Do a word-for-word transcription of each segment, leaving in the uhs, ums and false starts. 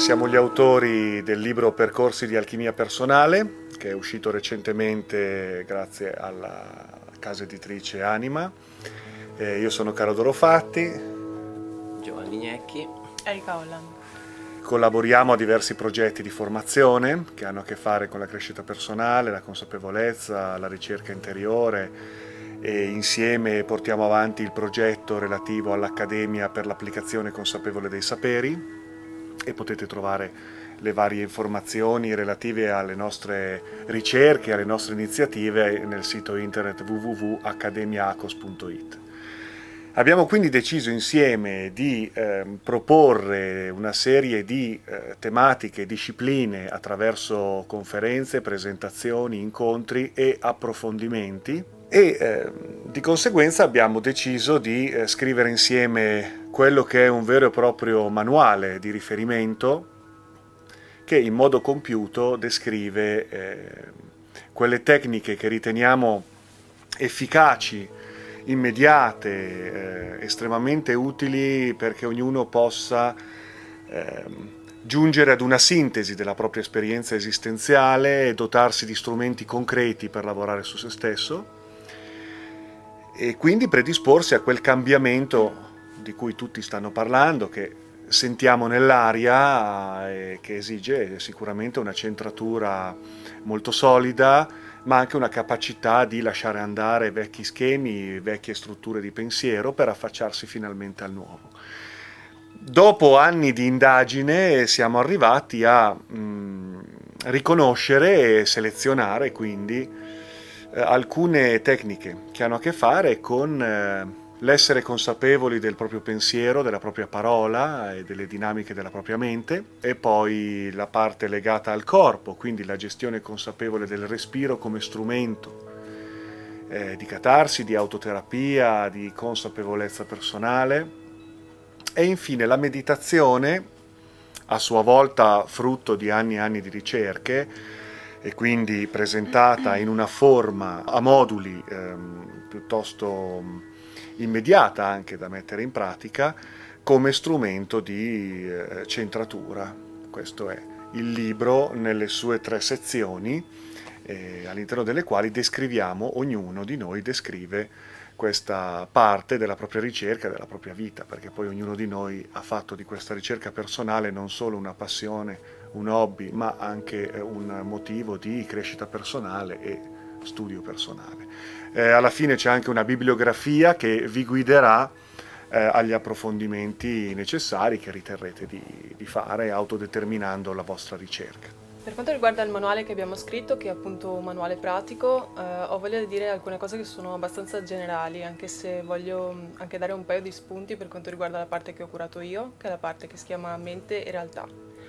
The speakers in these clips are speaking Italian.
siamo gli autori del libro Percorsi di alchimia personale, che è uscito recentemente grazie alla casa editrice Anima. Eh, io sono Caro Dorofatti. Giovanni Gnecchi. Erika Holland. Collaboriamo a diversi progetti di formazione che hanno a che fare con la crescita personale, la consapevolezza, la ricerca interiore, e insieme portiamo avanti il progetto relativo all'Accademia per l'applicazione consapevole dei saperi, e potete trovare le varie informazioni relative alle nostre ricerche, alle nostre iniziative nel sito internet w w w punto accademiacos punto it. Abbiamo quindi deciso insieme di eh, proporre una serie di eh, tematiche e discipline attraverso conferenze, presentazioni, incontri e approfondimenti, e eh, di conseguenza abbiamo deciso di eh, scrivere insieme quello che è un vero e proprio manuale di riferimento che in modo compiuto descrive eh, quelle tecniche che riteniamo efficaci, immediate, eh, estremamente utili perché ognuno possa eh, giungere ad una sintesi della propria esperienza esistenziale e dotarsi di strumenti concreti per lavorare su se stesso, e quindi predisporsi a quel cambiamento di cui tutti stanno parlando, che sentiamo nell'aria e che esige sicuramente una centratura molto solida, ma anche una capacità di lasciare andare vecchi schemi, vecchie strutture di pensiero per affacciarsi finalmente al nuovo. Dopo anni di indagine siamo arrivati a mh, riconoscere e selezionare quindi eh, alcune tecniche che hanno a che fare con eh, l'essere consapevoli del proprio pensiero, della propria parola e delle dinamiche della propria mente, e poi la parte legata al corpo, quindi la gestione consapevole del respiro come strumento eh, di catarsi, di autoterapia, di consapevolezza personale, e infine la meditazione, a sua volta frutto di anni e anni di ricerche, e quindi presentata in una forma a moduli ehm, piuttosto immediata anche da mettere in pratica, come strumento di eh, centratura. Questo è il libro nelle sue tre sezioni, eh, all'interno delle quali descriviamo, ognuno di noi descrive questa parte della propria ricerca, della propria vita, perché poi ognuno di noi ha fatto di questa ricerca personale non solo una passione, un hobby, ma anche un motivo di crescita personale e studio personale. Eh, alla fine c'è anche una bibliografia che vi guiderà eh, agli approfondimenti necessari che riterrete di, di fare, autodeterminando la vostra ricerca. Per quanto riguarda il manuale che abbiamo scritto, che è appunto un manuale pratico, eh, ho voglia di dire alcune cose che sono abbastanza generali, anche se voglio anche dare un paio di spunti per quanto riguarda la parte che ho curato io, che è la parte che si chiama mente e realtà.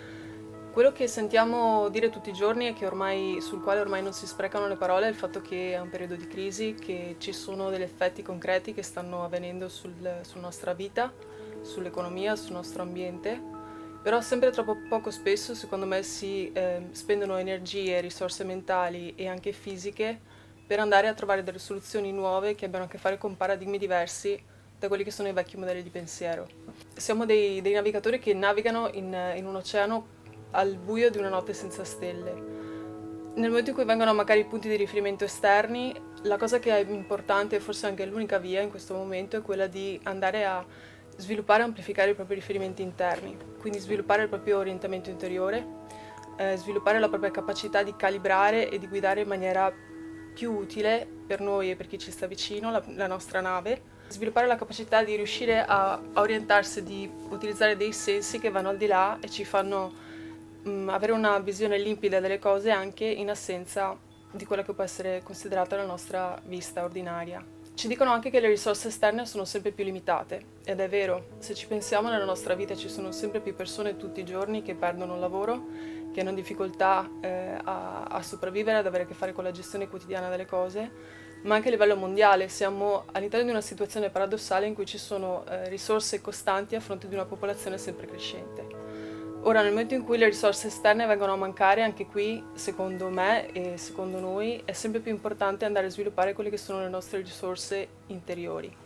Quello che sentiamo dire tutti i giorni e che ormai, sul quale ormai non si sprecano le parole è il fatto che è un periodo di crisi, che ci sono degli effetti concreti che stanno avvenendo sul, sulla nostra vita, sull'economia, sul nostro ambiente, però sempre troppo poco spesso, secondo me, si eh, spendono energie, risorse mentali e anche fisiche per andare a trovare delle soluzioni nuove che abbiano a che fare con paradigmi diversi da quelli che sono i vecchi modelli di pensiero. Siamo dei, dei navigatori che navigano in, in un oceano al buio di una notte senza stelle. Nel momento in cui vengono magari punti di riferimento esterni, la cosa che è importante, e forse anche l'unica via in questo momento, è quella di andare a sviluppare e amplificare i propri riferimenti interni, quindi sviluppare il proprio orientamento interiore, eh, sviluppare la propria capacità di calibrare e di guidare in maniera più utile per noi e per chi ci sta vicino la, la nostra nave, sviluppare la capacità di riuscire a, a orientarsi, di utilizzare dei sensi che vanno al di là e ci fanno avere una visione limpida delle cose anche in assenza di quella che può essere considerata la nostra vista ordinaria. Ci dicono anche che le risorse esterne sono sempre più limitate, ed è vero. Se ci pensiamo, nella nostra vita ci sono sempre più persone tutti i giorni che perdono il lavoro, che hanno difficoltà eh, a, a sopravvivere, ad avere a che fare con la gestione quotidiana delle cose, ma anche a livello mondiale siamo all'interno di una situazione paradossale in cui ci sono eh, risorse costanti a fronte di una popolazione sempre crescente. Ora, nel momento in cui le risorse esterne vengono a mancare, anche qui, secondo me e secondo noi, è sempre più importante andare a sviluppare quelle che sono le nostre risorse interiori.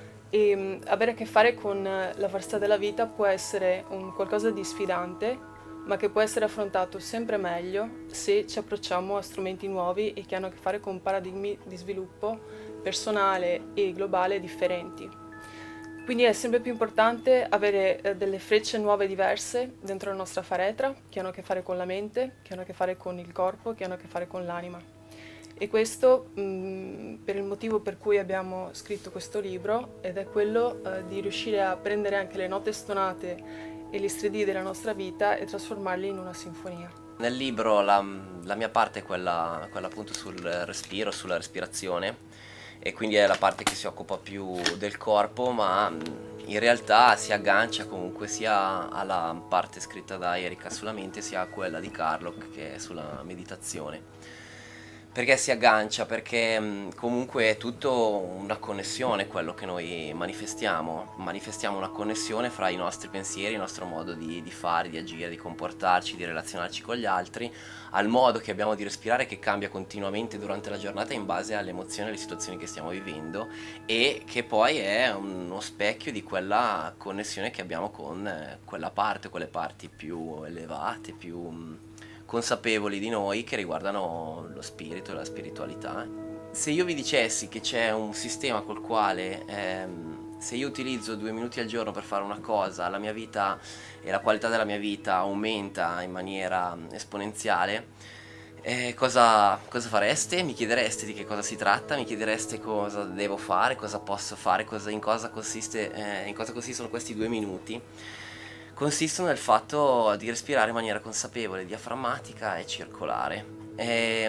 E um, avere a che fare con la varzità della vita può essere un qualcosa di sfidante, ma che può essere affrontato sempre meglio se ci approcciamo a strumenti nuovi e che hanno a che fare con paradigmi di sviluppo personale e globale differenti. Quindi è sempre più importante avere eh, delle frecce nuove e diverse dentro la nostra faretra, che hanno a che fare con la mente, che hanno a che fare con il corpo, che hanno a che fare con l'anima. E questo mh, per il motivo per cui abbiamo scritto questo libro, ed è quello eh, di riuscire a prendere anche le note stonate e gli stridii della nostra vita e trasformarli in una sinfonia. Nel libro la, la mia parte è quella, quella appunto sul respiro, sulla respirazione, e quindi è la parte che si occupa più del corpo, ma in realtà si aggancia comunque sia alla parte scritta da Erika sulla mente sia a quella di Carlock che è sulla meditazione. Perché si aggancia? Perché comunque è tutto una connessione quello che noi manifestiamo, manifestiamo una connessione fra i nostri pensieri, il nostro modo di, di fare, di agire, di comportarci, di relazionarci con gli altri, al modo che abbiamo di respirare che cambia continuamente durante la giornata in base alle emozioni e alle situazioni che stiamo vivendo, e che poi è uno specchio di quella connessione che abbiamo con quella parte, quelle parti più elevate, più consapevoli di noi, che riguardano lo spirito e la spiritualità. Se io vi dicessi che c'è un sistema col quale ehm, se io utilizzo due minuti al giorno per fare una cosa, la mia vita e la qualità della mia vita aumenta in maniera esponenziale, eh, cosa, cosa fareste? Mi chiedereste di che cosa si tratta, mi chiedereste cosa devo fare, cosa posso fare, cosa, in, cosa consiste, eh, in cosa consistono questi due minuti. Consistono nel fatto di respirare in maniera consapevole, diaframmatica e circolare. E,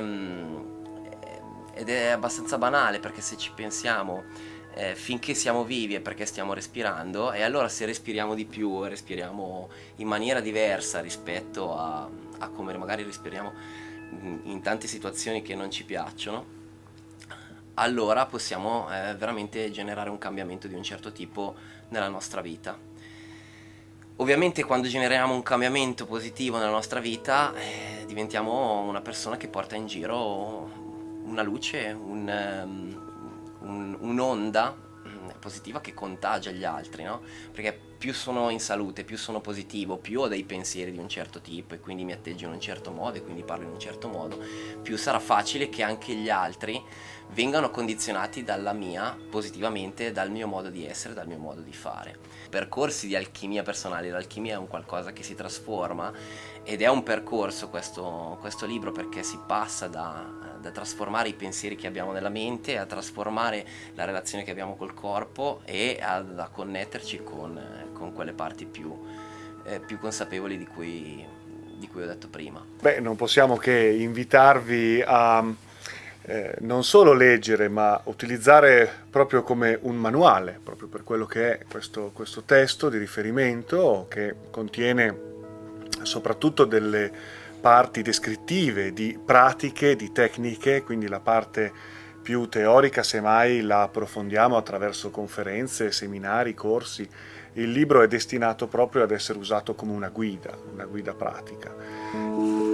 ed è abbastanza banale, perché se ci pensiamo, eh, finché siamo vivi è perché stiamo respirando, e allora se respiriamo di più, respiriamo in maniera diversa rispetto a, a come magari respiriamo in, in tante situazioni che non ci piacciono, allora possiamo eh, veramente generare un cambiamento di un certo tipo nella nostra vita. Ovviamente quando generiamo un cambiamento positivo nella nostra vita eh, diventiamo una persona che porta in giro una luce, un, um, un'onda positiva che contagia gli altri, no? Perché più sono in salute, più sono positivo, più ho dei pensieri di un certo tipo e quindi mi atteggio in un certo modo e quindi parlo in un certo modo, più sarà facile che anche gli altri vengano condizionati dalla mia, positivamente, dal mio modo di essere, dal mio modo di fare. Percorsi di alchimia personale, l'alchimia è un qualcosa che si trasforma, ed è un percorso questo, questo libro, perché si passa da, da trasformare i pensieri che abbiamo nella mente, a trasformare la relazione che abbiamo col corpo e a, a connetterci con, con quelle parti più, eh, più consapevoli di cui, di cui ho detto prima. Beh, non possiamo che invitarvi a Eh, non solo leggere, ma utilizzare proprio come un manuale, proprio per quello che è questo, questo testo di riferimento, che contiene soprattutto delle parti descrittive di pratiche, di tecniche, quindi la parte più teorica semmai la approfondiamo attraverso conferenze, seminari, corsi. Il libro è destinato proprio ad essere usato come una guida, una guida pratica.